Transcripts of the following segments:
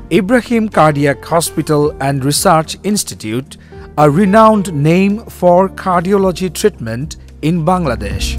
Ibrahim Cardiac Hospital and Research Institute, a renowned name for cardiology treatment in Bangladesh.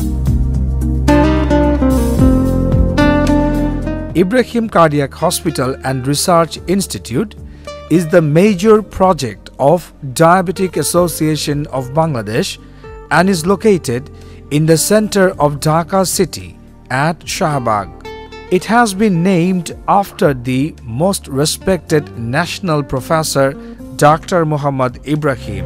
Ibrahim Cardiac Hospital and Research Institute is the major project of Diabetic Association of Bangladesh and is located in the center of Dhaka city at Shahbag. It has been named after the most respected national professor Dr. Muhammad Ibrahim.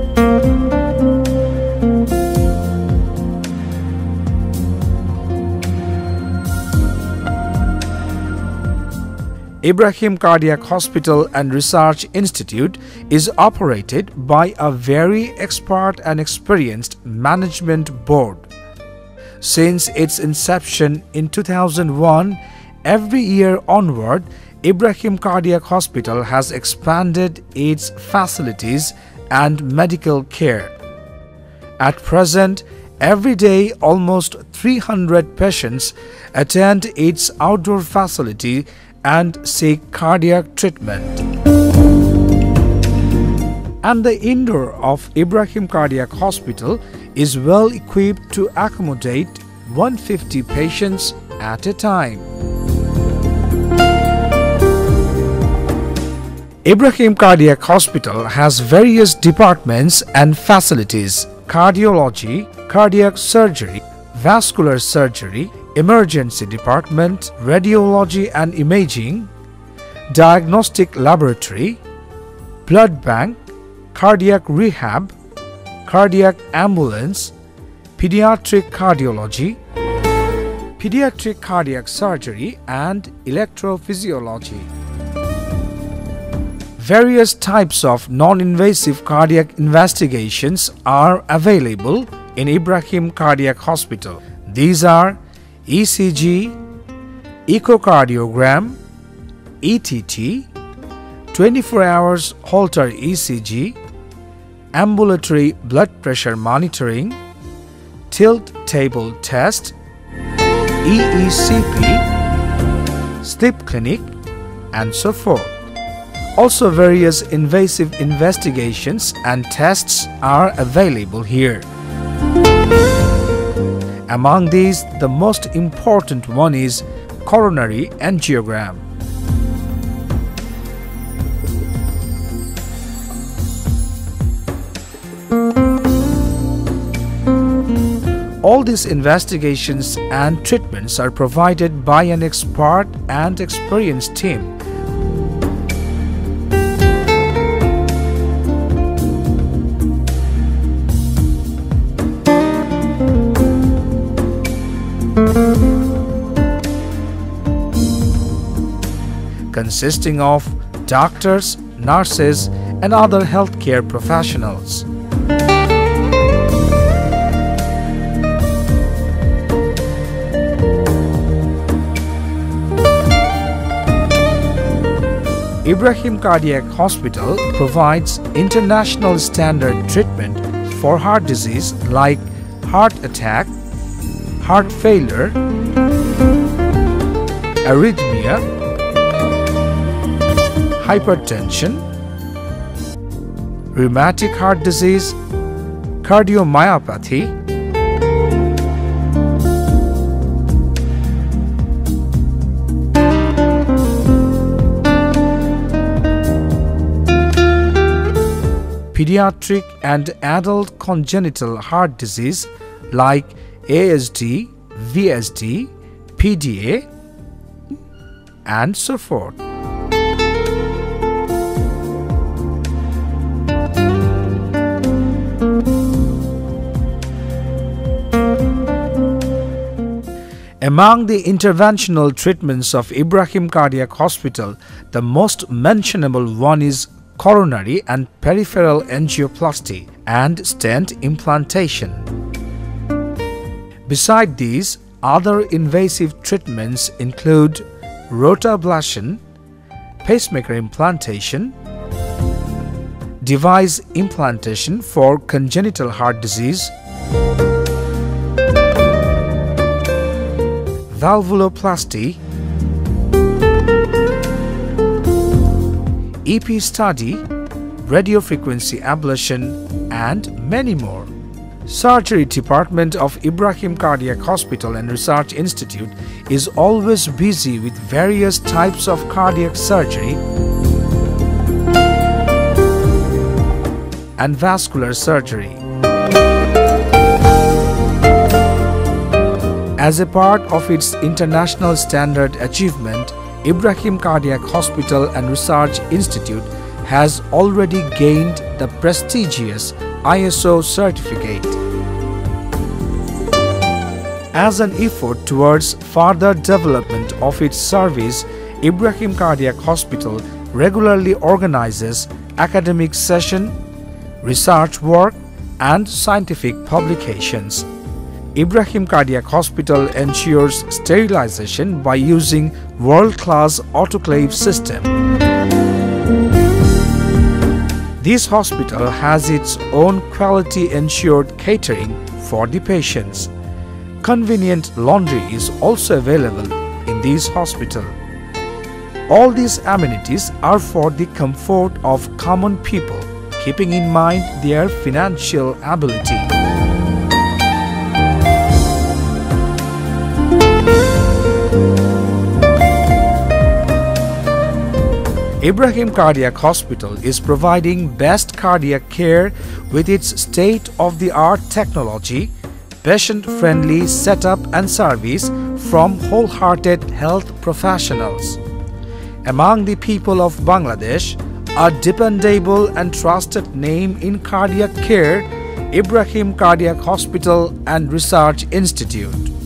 Ibrahim Cardiac Hospital and Research Institute is operated by a very expert and experienced management board. Since its inception in 2001, every year onward, Ibrahim Cardiac Hospital has expanded its facilities and medical care. At present, every day almost 300 patients attend its outdoor facility and seek cardiac treatment. And the indoor of Ibrahim Cardiac Hospital is well equipped to accommodate 150 patients at a time. Ibrahim Cardiac Hospital has various departments and facilities: cardiology, cardiac surgery, vascular surgery, emergency department, radiology and imaging, diagnostic laboratory, blood bank, cardiac rehab, cardiac ambulance, pediatric cardiology, pediatric cardiac surgery and electrophysiology. Various types of non-invasive cardiac investigations are available in Ibrahim Cardiac Hospital. These are ECG, echocardiogram, ETT, 24 hours Holter ECG, ambulatory blood pressure monitoring, tilt table test, EECP, sleep clinic, and so forth. Also, various invasive investigations and tests are available here. Among these, the most important one is coronary angiogram. All these investigations and treatments are provided by an expert and experienced team. Consisting of doctors, nurses, and other healthcare professionals. Ibrahim Cardiac Hospital provides international standard treatment for heart disease like heart attack, heart failure, arrhythmia, hypertension, rheumatic heart disease, cardiomyopathy, pediatric and adult congenital heart disease like ASD, VSD, PDA, and so forth. Among the interventional treatments of Ibrahim Cardiac Hospital, the most mentionable one is coronary and peripheral angioplasty and stent implantation. Beside these, other invasive treatments include rotablation, pacemaker implantation, device implantation for congenital heart disease, valvuloplasty, EP study, radiofrequency ablation, and many more. Surgery department of Ibrahim Cardiac Hospital and Research Institute is always busy with various types of cardiac surgery and vascular surgery. As a part of its international standard achievement, Ibrahim Cardiac Hospital and Research Institute has already gained the prestigious ISO certificate. As an effort towards further development of its service, Ibrahim Cardiac Hospital regularly organizes academic sessions, research work, and scientific publications. Ibrahim Cardiac Hospital ensures sterilization by using world-class autoclave system. This hospital has its own quality-ensured catering for the patients. Convenient laundry is also available in this hospital. All these amenities are for the comfort of common people, keeping in mind their financial ability. Ibrahim Cardiac Hospital is providing best cardiac care with its state-of-the-art technology, patient-friendly setup and service from wholehearted health professionals. Among the people of Bangladesh, a dependable and trusted name in cardiac care, Ibrahim Cardiac Hospital and Research Institute.